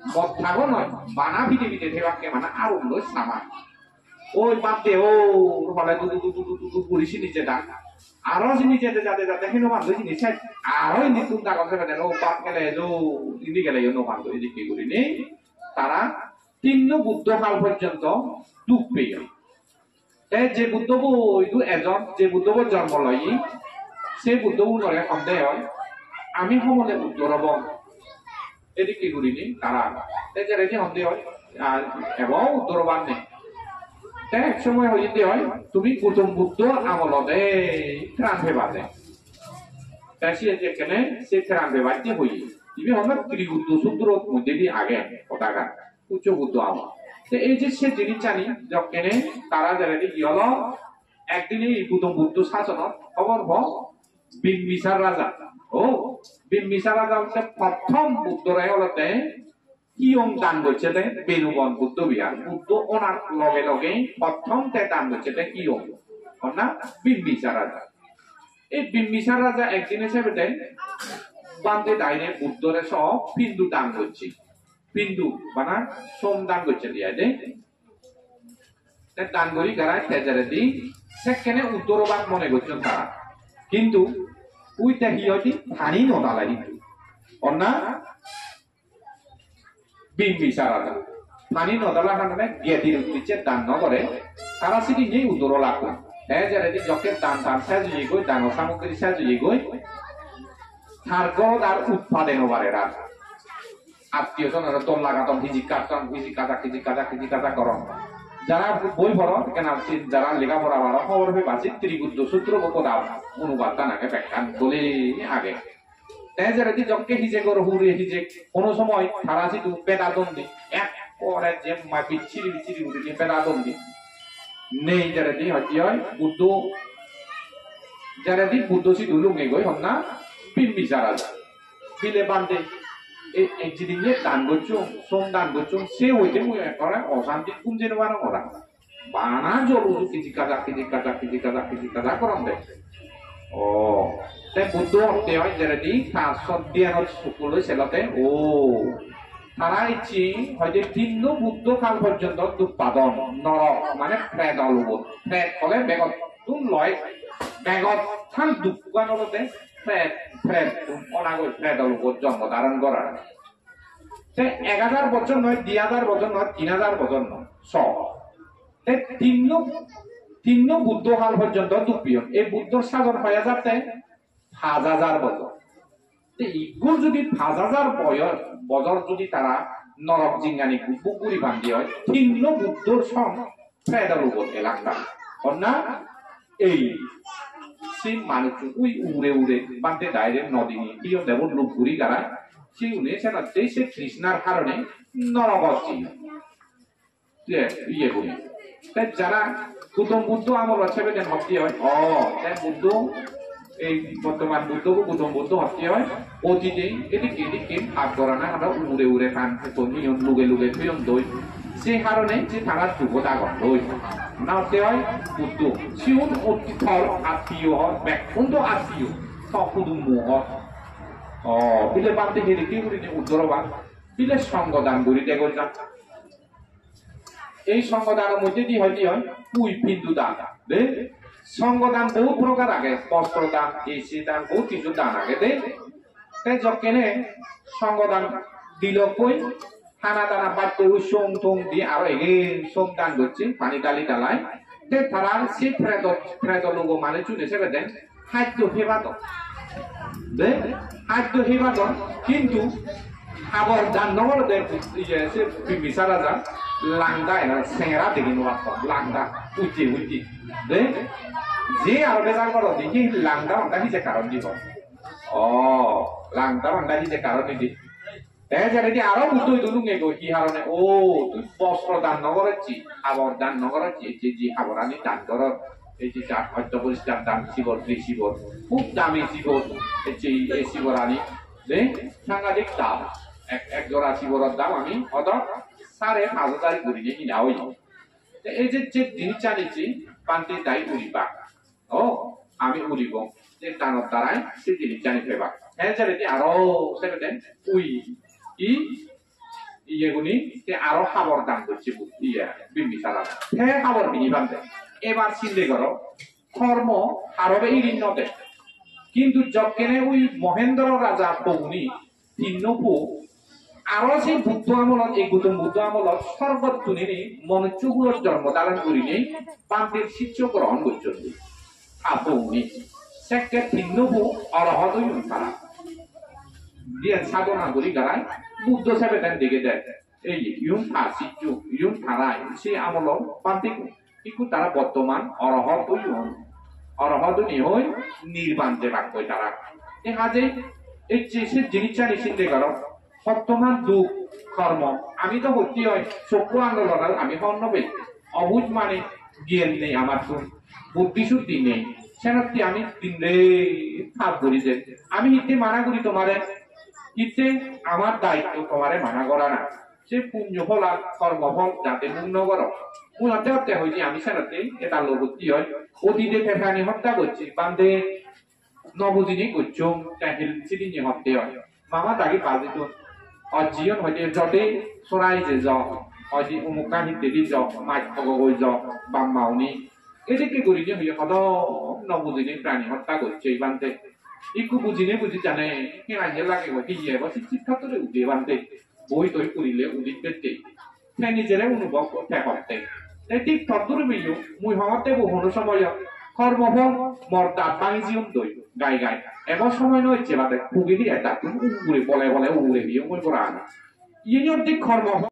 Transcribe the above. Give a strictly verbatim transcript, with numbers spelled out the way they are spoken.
মদ থাকো নয় বানা ভিটে ভিটে থেবাকে মানে আরো লই সামা ওই বাদে ও হলে দু দু দু দু দু পুলিশি নিচে ডাক আরো জিনিস যেতে যাতে যাতে হেন মান লই জিনিস আরো ইনি তুম ডাক করে ও বাপ গেলে লো ইনি গেলে নো মান লই এদিকে করি নেই তারা তিন বুদ্ধ কাল পর্যন্ত দুঃখ পেয়ে যে বুদ্ধ বইদু এজন যে বুদ্ধ জন্ম লই সেই বুদ্ধ লগে সন্দেহ হয় আমি সমলে বুদ্ধ রব এদিকে করিনি তারা যে সন্দেহ হয় এবং উত্তরবান নেই এক সময় হইতে হয় তুমি গৌতম বুদ্ধ আমলতে ত্রাণ ভেবাতে তাই সে যেখানে সে ত্রাণ ভেবাতে হই ইবি হলো ত্রিবুদ্ধ সূত্র মধ্যে দিয়ে আগে পতাকা উচ্চ বুদ্ধ আমল এই যে সে জিনিস জানি যখন তারা যারা কি হলো একদিনে গৌতম বুদ্ধ শাসন খবর হ বিম্বিসার রাজা ও বিম্বিসার রাজা হচ্ছে প্রথম বুদ্ধরাই হলতে কিয়ং দান করছে বেনুবন বুদ্ধ বিহার বুদ্ধ ওনার লগে লগে প্রথম তে দান করছে কিয়ং না বিম্বিসার রাজা এই বিম্বিসার রাজা একদিন হিসেবে দেয় বান্ধে দাইরে বুদ্ধরে সব হিন্দু দান করছে হিন্দু বানা সোম দান করছে দিয়া দে দান করি গারায় তেজারে দি সেখানে উত্তরবাদ মনে করছেন তারা কিন্তু ওই দেখি হয়তো ধানি নদা লাগি অন্যা বিম্বিসার রাজা ধানি নদলা কারণে গেদির উদ্দেশ্যে দান নগরে তারা সেটি নিয়ে উত্তর লাগলো হ্যাঁ যারা যকে দান দান সাজিয়ে গই দান সামগ্রী সাজিয়ে গই তার গরদ আর উৎপাদন বাড়ে রাজা আত্মীয় জনের তোল লাগাতম হিজি কাটন হিজি কাটা হিজি কাটা হিজি কাটা করম যারা বই পড়ো কেন যারা লেখাপড়া বাড়ো খবর হয়ে বাঁচি ত্রিবুদ্ধ সূত্র গোপদাও অনুবাদ তানাকে ব্যাখ্যা বলে আগে তাই যারা যকে হিজে গর হুড়ে হিজে কোনো সময় তারা যদি পেদাদন্দি এক পরে যে বিচ্ছিরি বিচ্ছিরি উঠে নিয়ে পেদাদন্দি নেই যারা দি হয়তো হয় বুদ্ধ যারা দি বুদ্ধ সি দুলুঙ্গে গই হন না বিম্বিসার রাজা বিলে বান্ধে এই জিনিসে দান করছো সোম দান করছো সে হইতে করে অশান্তি কুঞ্জে নেবার করা বানা জল কেজি কাজা কেজি কাজা কেজি কাজা কেজি কাজা করম দে ও তাই বুদ্ধ হতে হয় যেটা দি তার সদ্যান সকলে সেলাতে ও তারা ইচ্ছি হয়তো তিন বুদ্ধ কাল পর্যন্ত উৎপাদন নরক মানে প্রেত অলুব প্রেত হলে বেগত তুম লয় বেগত থান দুঃখানতে প্রেত প্রেত অনাগত প্রেত অলুব জন্ম ধারণ করার এক হাজার বছর নয় দুই হাজার বছর নয় তিন হাজার বছর নয় সব তিন তিন বুদ্ধ কাল পর্যন্ত দুপিয়ন এই বুদ্ধ সাগর হয়ে যাতে পাঁচ হাজার বছর ইগুলো যদি পাঁচ হাজার বয়স বছর যদি তারা নরক জিঙ্গানি পুকুরি বান্ধি হয় তিন বুদ্ধর সং প্রেতার উপর এলাকা না এই সেই মানুষ ওই উড়ে উড়ে বান্ধে ডাইরেক্ট নদী নিয়ে প্রিয় দেব লোক ঘুরি গাড়া সেই উনি সেটা সে কৃষ্ণার কারণে নরক ইয়ে করি তাই যারা গৌতম বুদ্ধ আমল হিসেবে যেন ভক্তি হয় ও তাই বুদ্ধ এই বর্তমান বুদ্ধ গৌতম বুদ্ধ ভক্তি হয় অতীতে এদিকে এদিকে ভাগ করা না আমরা উড়ে উড়ে খান নিয়ম লুগে লুগে ফিরম দই সেই কারণে যে তারা যুবতাগন দই না হতে হয় বুদ্ধ শিউন অতিথর আত্মীয় হয় ব্যাকুণ্ড আত্মীয় সকুদু মোহ ও বিলে বাদ হেরে কি করি উত্তরবাদ বিলে সঙ্গদান করি দেখো যা এই সঙ্গদানের মধ্যে দিয়ে হয় কি হয় পুই বিন্দু দান দে সঙ্গদান বহু প্রকার আগে বস্ত্র দান এসি দান বহু কিছু দান আগে দে তাই যকেনে সঙ্গদান দিল কই খানা দানা বাদ করে সোম টোম দিয়ে আরো এগেন সোম দান করছে পানি ডালি ডালায় তে তারা সে ফ্রেদ ফ্রেদ লোক মানে চুনে সেবে দেন খাদ্য হেবাদ দে খাদ্য হেবাদ কিন্তু আবার দান নগর দেয় সে বিম্বিসার রাজা লাংদা এরা সেরা দেখি নোয়া লাংদা উঠি উঠি দে যে আরো বেজার করো দেখি লাংদা বান্ধা হিসে কারণ দিব ও লাংদা বান্ধা হিসে কারণ দি তাই যারা আরো উত্তর দুলুঙ্গে গো কি হারণে ও তুই বস্ত্র দান নগরছি আবার দান নগরছি যে যে হাবরানি দান কর এই যে চার হত্য পরিষ্কার দান শিবর ত্রি শিবর খুব দামি শিবর এই শিবর আনি দে সাংঘাতিক দাম এক এক জোড়া শিবরের দাম আমি অত সাড়ে পাঁচ হাজার করি নিয়ে কিনা হই এই যে যে জিনিস চালিয়েছি পান্তি দায়ী উড়িবা ও আমি উড়িব যে টানোর দ্বারাই সে জিনিস জানি ফেবা হ্যাঁ চালিয়ে আরো সেটা উই ই ইয়ে গুনি আরো খাবার দান করছে ইয়ে বিম্বিসারা হ্যাঁ খাবার বিনি বান্ধে এবার চিন্তা করো কর্ম আরবে ইরিন নদে কিন্তু যকেনে ওই মহেন্দ্র রাজা পৌনি তিন্নপু আরো সেই বুদ্ধ আমলত এই গৌতম বুদ্ধ আমলত সর্বত্তুনি মনুষ্যগুলোর জন্ম ধারণ করিনি পান্তের শিষ্য গ্রহণ করছেন আপৌনি সেকে তিন্নপু অরহত তারা দিয়ে সাধনা করি গারায় বুদ্ধ সাহেব দিকে দেয় এই ইউন থা শিষ্য ইউন থারায় সে আমল পান্তে কিন্তু তারা বর্তমান অরহত ইউন অরহত নিহই নির্বাণ যে বাক্য তারা দেখা যায় এই যে সে জিনিসটা নিশ্চিন্তে করো বর্তমান দুঃখ কর্ম আমি তো ভর্তি হয় চক্ষু আন্দোলন আমি অন্য ব্যক্তি অবুজ মানে জ্ঞান নেই আমার তো বুদ্ধি শুদ্ধি নেই সেনাতি আমি দিনে ভাব করি যে আমি হিতে মানা করি তোমারে হিতে আমার দায়িত্ব তোমারে মানা করা না সে পুণ্য ফল আর কর্মফল যাতে পূর্ণ করো মূলত হত্যা হয়েছে আমি সেনাতে এটা ভর্তি হয় অতীতে ফেফানি হত্যা করছি বান্ধে নবদিনী করছো তাহিল সিদিনে হত্যা হয় মামা তাকে বাজিত অজিয়ন হইতে যতে সরাই যে জ অজি উমুকা হিতেদি জ মাইক গগৈ জ বাম মাউনি এদিকে করিনি হইয়ে সদ নবুজিনি প্রাণী হত্যা করছে এই বান্ধে ইকু বুঝিনে বুঝি জানে হে আইনে লাগে হইতে ইয়ে বসে শিক্ষাতরে উঠে বান্ধে বই তৈ করিলে উদিত পেতে সে নিজেরে অনুভব করতে করতে ঠিক তদ্দুরে বিয়ো মুই হওয়াতে বহু সময় কর্মফল মর্দা বাণিজ্যম দই গাই গাই এমন সময় নয় যে বাদে খুবই এটা উড়ে বলে বলে উড়ে বিয়ে মই করা না ইয়ে অর্ধেক কর্ম